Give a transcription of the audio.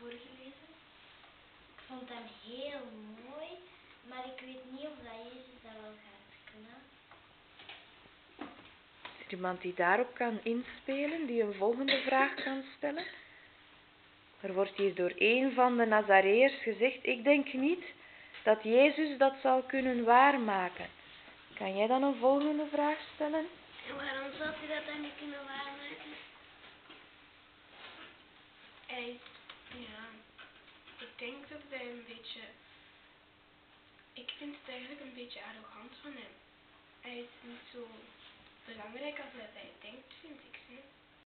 voorgelezen. Ik vond hem heel mooi, maar ik weet niet of dat Jezus dat wel gaat kunnen. Is er iemand die daarop kan inspelen, die een volgende vraag kan stellen? Er wordt hier door een van de Nazareërs gezegd, ik denk niet dat Jezus dat zal kunnen waarmaken. Kan jij dan een volgende vraag stellen? En waarom zou hij dat dan niet kunnen waarmaken? Ik denk dat hij ik vind het eigenlijk een beetje arrogant van hem. Hij is niet zo belangrijk als hij denkt, vind ik.